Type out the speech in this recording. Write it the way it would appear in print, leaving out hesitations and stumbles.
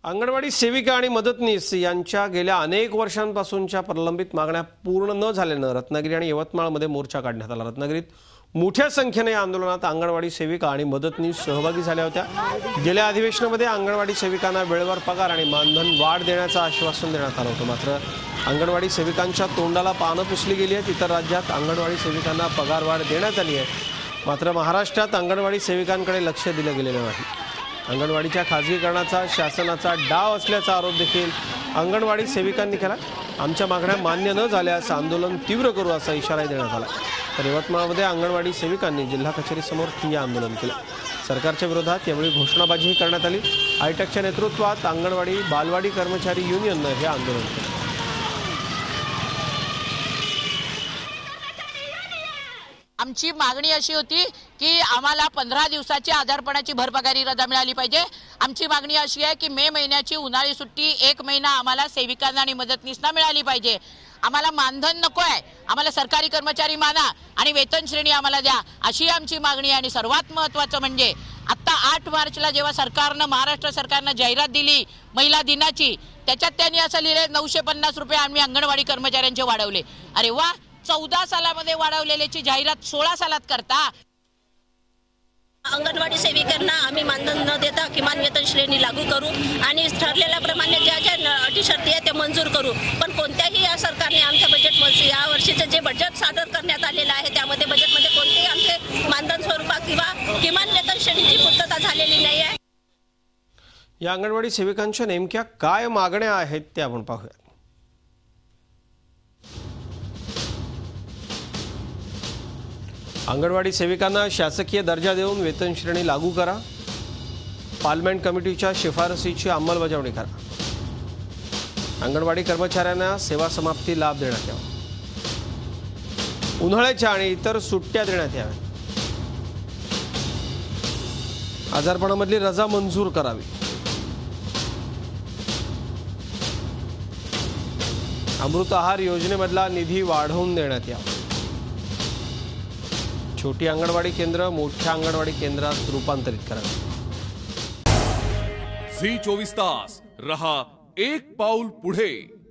अंगणवाडी सेविका आणि मदतनीस यांच्या गेल्या अनेक वर्षांपासूनच्या प्रलंबित मागण्या पूर्ण न झाल्यानं रत्नागिरी आणि यवतमाळमध्ये मोर्चा काढण्यात आला। रत्नागिरीत मोठ्या संख्येने या आंदोलनात अंगणवाडी सेविका आणि मदतनीस सहभागी झाल्या होत्या। गेल्या अधिवेशनामध्ये अंगणवाडी सेविकांना वेळेवर पगार आणि मानधन वाढ देण्याचं आश्वासन देण्यात आलं होतं। मात्र अंगणवाडी सेविकांच्या तोंडाला पानं पुसली गेली आहेत। इतर राज्यात अंगणवाडी सेविकांना पगार वाढ देण्यात आली आहे, मात्र महाराष्ट्रात अंगणवाडी सेविकांकडे लक्ष दिलं गेलेलं नाही। अंगणवाडीच्या खाजगीकरणाचा शासनाचा डाव असल्याचा आरोप देखील अंगणवाडी सेविकांनी केला। आमच्या मागण्या मान्य न झाल्यास आंदोलन तीव्र करू असा इशारा देण्यात आला। तर यवतमाळमध्ये अंगणवाडी सेविकांनी जिल्हा कचेरीसमोर ठिय्या आंदोलन केलं। सरकारच्या विरोधात यावेळी घोषणाबाजीही करण्यात आली। आयटकच्या नेतृत्वात अंगणवाडी बालवाडी कर्मचारी युनियनने हे आंदोलन केलं। आमची मागणी अशी होती की आम्हाला 15 दिवसाची आजारपणाची भरपगारी रजा मिळाली पाहिजे। आमची मागणी अशी आहे की मे महिन्याची उन्हाळी सुट्टी 1 महिना आम्हाला सेविकांना आणि मदतनीसना मिळाली पाहिजे। आम्हाला मानधन नको आहे, आम्हाला सरकारी कर्मचारी माना आणि वेतन श्रेणी आम्हाला द्या, अशी आमची मागणी आहे। आणि सर्वात महत्त्वाचं म्हणजे आता 8 मार्चला जेव्हा सरकारनं महाराष्ट्र सरकारनं जाहिरात दिली महिला दिनाची, त्याच्यात त्यांनी असं लिहिले 950 रुपये आम्ही अंगणवाडी कर्मचाऱ्यांचे वाढवले। अरे वा, 14 सालामध्ये वाढवलेल्याची जाहिरात 16 सालात करता। अंगणवाडी सेविकांना आम्ही मानधन न देता किमान वेतन श्रेणी लागू करू आणि ठरलेल्याप्रमाणे ज्या ज्या अटी शर्ती आहेत त्या मंजूर करू। पण कोणत्याही या सरकारने आमच्या बजेटमध्ये या वर्षीचं जे बजेट सादर करण्यात आलेलं आहे त्यामध्ये बजेटमध्ये कोणतेही आमचे मानधन स्वरूपात किंवा किमान वेतन श्रेणीची पूर्तता झालेली नाही आहे। या अंगणवाडी सेविकांच्या नेमक्या काय मागण्या आहेत ते आपण पाहूया। अंगणवाडी सेविकांना शासकीय दर्जा देऊन वेतन श्रेणी लागू करा। पार्लमेंट कमिटीच्या शिफारसीची अंमलबजावणी करा। अंगणवाडी कर्मचाऱ्यांना सेवा समाप्ती लाभ देण्यात यावा। उन्हाळ्याच्या आणि इतर सुट्ट्या देण्यात याव्या। आजारपणामधली रजा मंजूर करावी। अमृत आहार योजनेमधला निधी वाढवून देण्यात यावा। छोटी अंगणवाडी केंद्र मोठ्या अंगणवाडी केंद्रात रूपांतरित करावी। झी 24 तास रहा एक पाऊल पुढे।